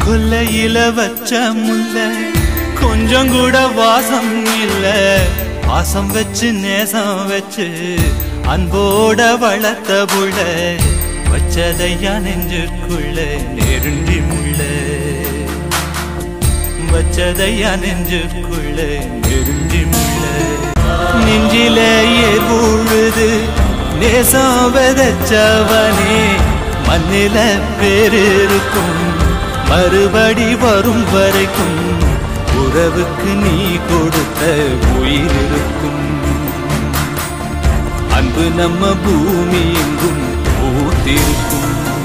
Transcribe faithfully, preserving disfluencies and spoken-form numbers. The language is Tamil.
கொல்லையில வச்ச முல்லை கொஞ்சம் கூட வாசம் இல்ல பாசம் வச்சு நேசம் வச்சு அன்போட வளர்த்த புள்ள வச்சதையா நெஞ்சுக்குள்ள நெருங்கி முள்ள வச்சதையா நெஞ்சுக்குள்ள நெருங்கி முள்ள நெஞ்சிலே ஏற்புழுது நேசம் விதைச்சவனே மண்ணில பேரு இருக்கும் மறுபடி வரும் வரைக்கும் உறவுக்கு நீ கொடுத்த உயிர் இருக்கும் அன்பு நம்ம பூமி எங்கும் பூத்திருக்கும்